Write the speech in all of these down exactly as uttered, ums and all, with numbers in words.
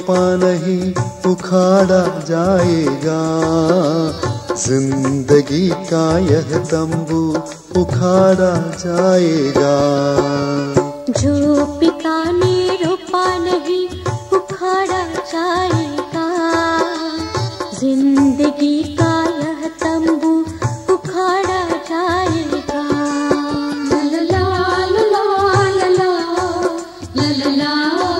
रोपा नहीं उखाड़ा जाएगा, जिंदगी का यह तंबू उखाड़ा जाएगा। जो पिता ने रोपा नहीं उखाड़ा जाएगा, जिंदगी का यह तंबू उखाड़ा जाएगा। ला ला ला ला ला ला ला ला ला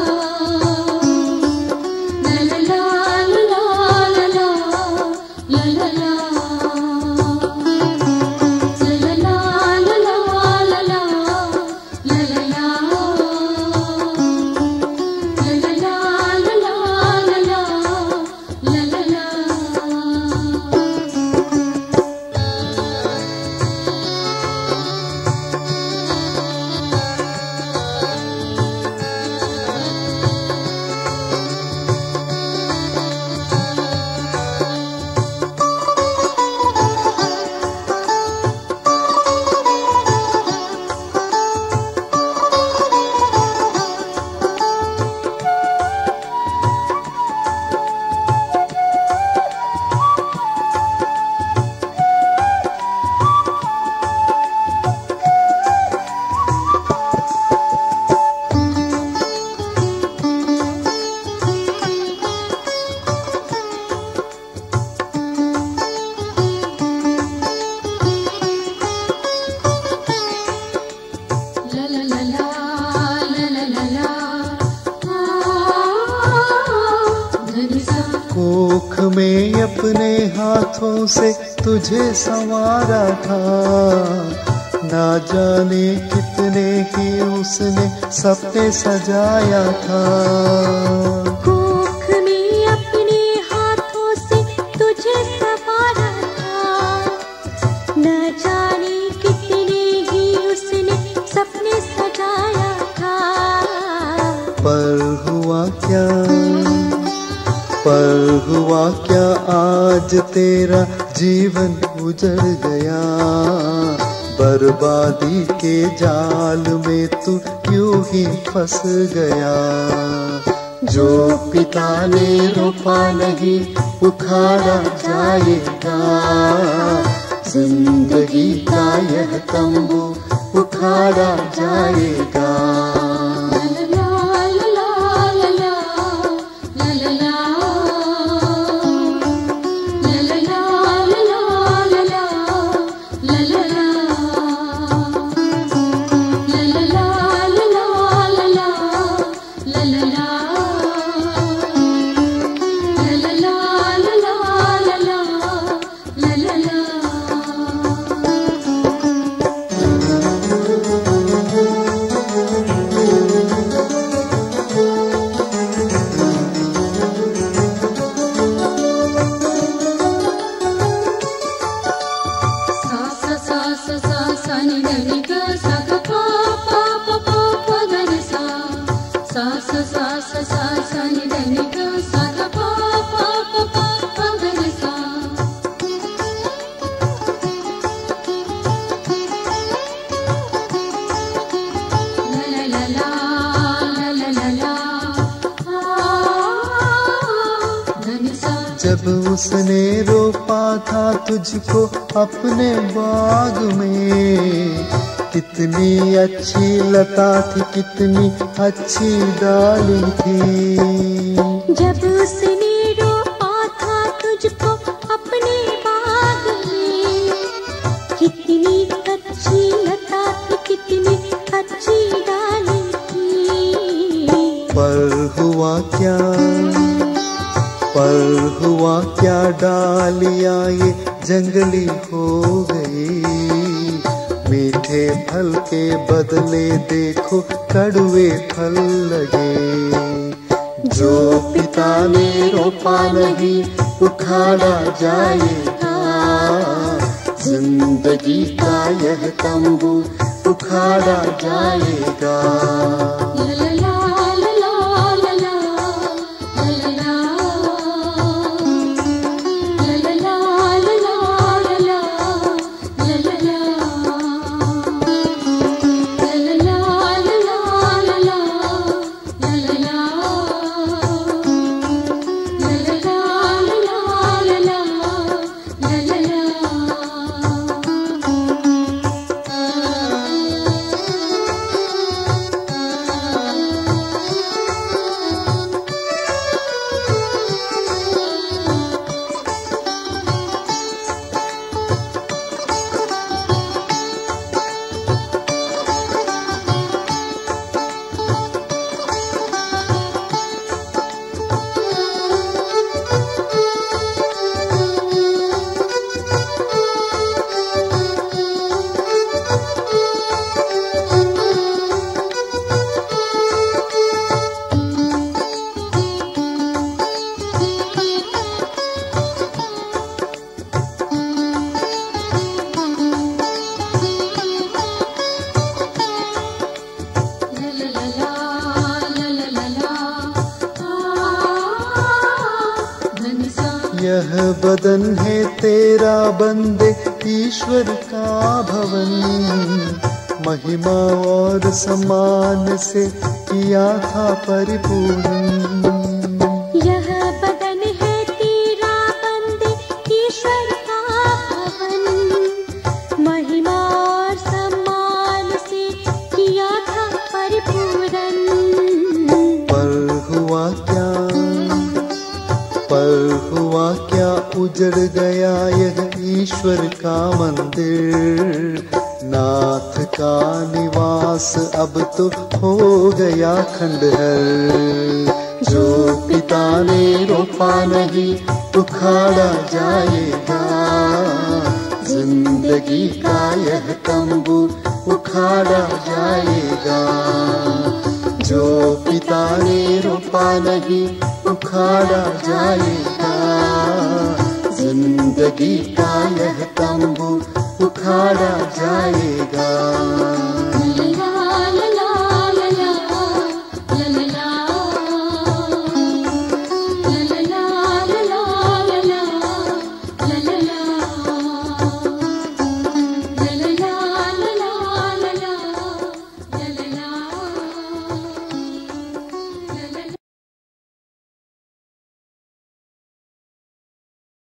कोख में अपने हाथों से तुझे संवारा था, ना जाने कितने ही उसने सपने सजाया था। कोख में अपने हाथों से तुझे संवारा था, ना जाने कितने ही उसने सपने सजाया था। पर हुआ क्या, पर हुआ क्या आज तेरा जीवन उजड़ गया, बर्बादी के जाल में तू यूं ही फंस गया। जो पिता ने रोपा नहीं उखाड़ा जाएगा, जिंदगी का यह तंबू उखाड़ा जाएगा। जब उसने रोपा था तुझको अपने बाग में, कितनी अच्छी लता थी, कितनी अच्छी डाली थी। जब उसने रोपा था तुझको अपने बाग में, कितनी अच्छी लता थी, कितनी अच्छी डाली थी। पर हुआ क्या, पर हुआ क्या डालियां ये जंगली हो गई, मीठे फल के बदले देखो कड़वे फल लगे। जो पिता ने रोपा नहीं उखाड़ा जाएगा, जिंदगी का यह तंबू उखाड़ा जाएगा। बदन है तेरा बंदे ईश्वर का भवन, महिमा और सम्मान से किया था परिपूर्ण। यह बदन है तेरा बंदे ईश्वर का भवन, महिमा और सम्मान से किया था परिपूर्ण। पर हुआ क्या, पर हुआ क्या उजड़ गया यह ईश्वर का मंदिर, नाथ का निवास अब तो हो गया खंडहर। जो पिता ने रोपा नहीं उखाड़ा जाएगा, जिंदगी का यह तंबू उखाड़ा जाएगा। जो पिता ने रोपा नहीं उखाड़ा जाएगा, जिंदगी का यह तंबू उखाड़ा जाएगा।